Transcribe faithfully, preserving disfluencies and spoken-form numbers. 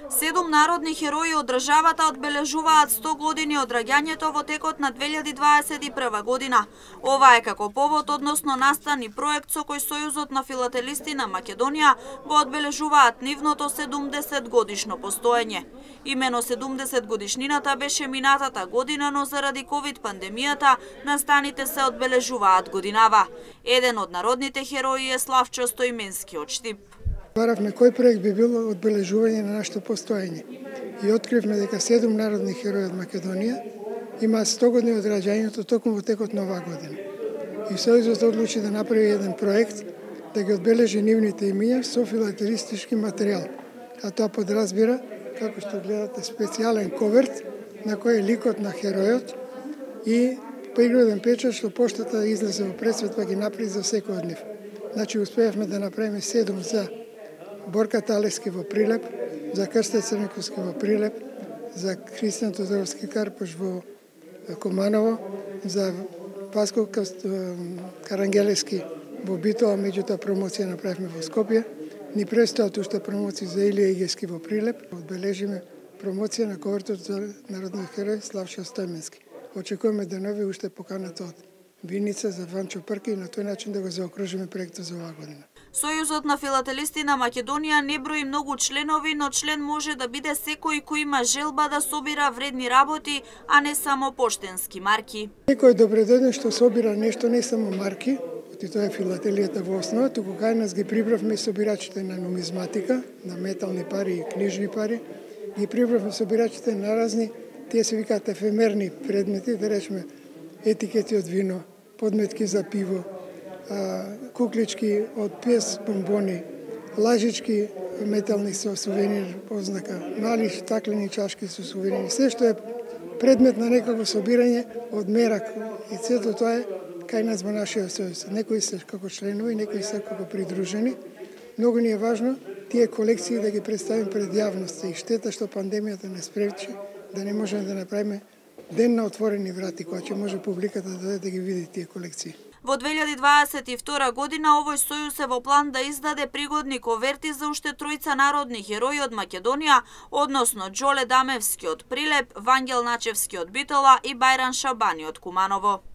Седум народни херои од државата одбележуваат сто години од раѓањето во текот на две илјади дваесет и прва година. Ова е како повод односно настани проект со кој Сојузот на филателисти на Македонија го одбележуваат нивното седумдесет годишно постоење. Имено седумдесет годишнината беше минатата година, но заради ковид пандемијата настаните се одбележуваат годинава. Еден од народните херои е Славчо Стоименски од Штип. Баравме кој проект би било одбележување на нашето постоење и откривме дека седум народни херои од Македонија имаат сто години од раѓањето токму во текот на оваа година. И Сојузот одлучи да направи еден проект да ги одбележи нивните имиња со филателистички материјал. А тоа подразбира, како што гледате, специјален коверт на кој е ликот на херојот и природен печат што поштата излезе во пресвет па ги направи за секој од нив. Значи успеавме да направиме седум за Борка Талески во Прилеп, за Крсте Црниковски во Прилеп, за Христијан Тодоровски Карпош во Куманово, за Васко Карангелески во Битола, меѓутоа промоција направивме во Скопје. Ни престојат уште промоции за Илија Игески во Прилеп. Одбележиме промоција на ковертот за народниот херој Славчо Стоименски. Очекуваме денови уште поканата од Виница за Ванчо Прки и на тој начин да го заокружиме проектот за оваа година. Сојузот на филателисти на Македонија не брои многу членови, но член може да биде секој кој има желба да собира вредни работи, а не само поштенски марки. Некој добредоден што собира нешто, не само марки, и тоа е филателијата во основа, туку кај нас ги прибравме собирачите на нумизматика, на метални пари и книжни пари, ги прибравме собирачите на разни, тие се викаат ефемерни предмети, да речеме етикети од вино, подметки за пиво, куклички од пес, бомбони, лажички метални со сувенир ознака, мали стаклени чашки со сувенир, се што е предмет на некако собирање од мерак. И сето тоа е кај нас во нашиот сојуз. Некои се како членови, некои се како придружени. Многу ни е важно тие колекции да ги представим пред јавноста и штета што пандемијата не спречи да не можеме да направиме ден на отворени врати, која ќе може публиката да дојде да ги види тие колекции. Во две илјади дваесет и втора година овој сојуз е во план да издаде пригодни коверти за уште тројца народни херои од Македонија, односно Џоле Дамевски од Прилеп, Вангел Начевски од Битола и Бајран Шабани од Куманово.